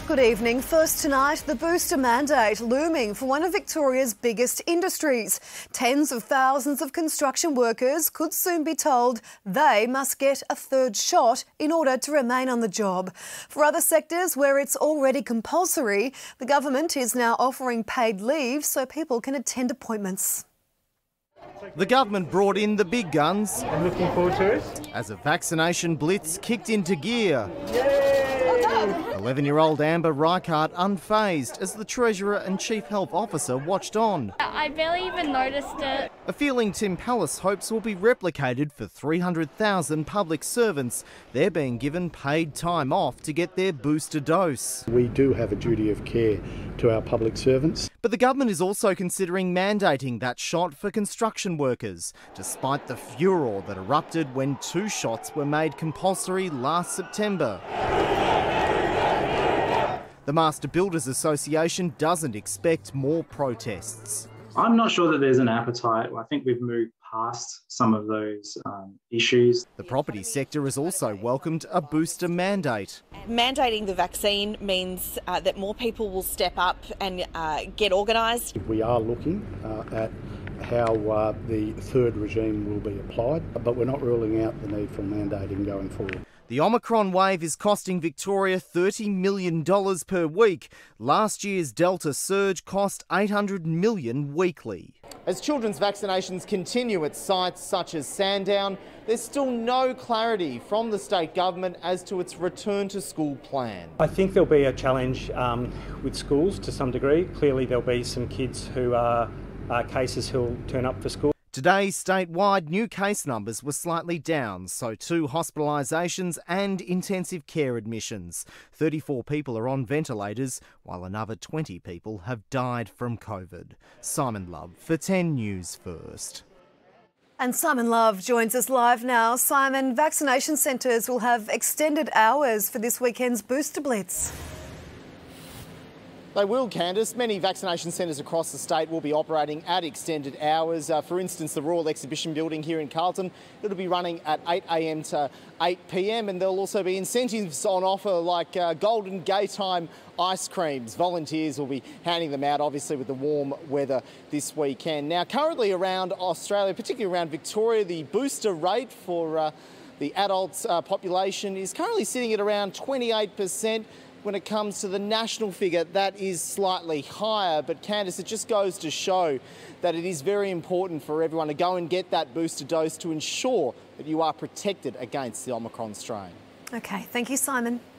Good evening. First tonight, the booster mandate looming for one of Victoria's biggest industries. Tens of thousands of construction workers could soon be told they must get a third shot in order to remain on the job. For other sectors where it's already compulsory, the government is now offering paid leave so people can attend appointments. The government brought in the big guns. I'm looking forward to it. As a vaccination blitz kicked into gear. Yay! 11-year-old Amber Reichart unfazed as the Treasurer and Chief Health Officer watched on. I barely even noticed it. A feeling Tim Pallas hopes will be replicated for 300,000 public servants. They're being given paid time off to get their booster dose. We do have a duty of care to our public servants. But the government is also considering mandating that shot for construction workers, despite the furor that erupted when 2 shots were made compulsory last September. The Master Builders Association doesn't expect more protests. I'm not sure that there's an appetite. I think we've moved past some of those issues. The property sector has also welcomed a booster mandate. Mandating the vaccine means that more people will step up and get organised. We are looking at how the third regime will be applied, but we're not ruling out the need for mandating going forward. The Omicron wave is costing Victoria $30 million per week. Last year's Delta surge cost $800 million weekly. As children's vaccinations continue at sites such as Sandown, there's still no clarity from the state government as to its return to school plan. I think there'll be a challenge with schools to some degree. Clearly there'll be some kids who are cases who'll turn up for school. Today, statewide, new case numbers were slightly down, so too hospitalisations and intensive care admissions. 34 people are on ventilators, while another 20 people have died from COVID. Simon Love for 10 News First. And Simon Love joins us live now. Simon, vaccination centres will have extended hours for this weekend's booster blitz. They will, Candice. Many vaccination centres across the state will be operating at extended hours. For instance, the Royal Exhibition Building here in Carlton, it'll be running at 8 a.m. to 8 p.m. and there'll also be incentives on offer like golden gaytime ice creams. Volunteers will be handing them out, obviously, with the warm weather this weekend. Now, currently around Australia, particularly around Victoria, the booster rate for the adult population is currently sitting at around 28%. When it comes to the national figure, that is slightly higher. But Candice, it just goes to show that it is very important for everyone to go and get that booster dose to ensure that you are protected against the Omicron strain. OK, thank you, Simon.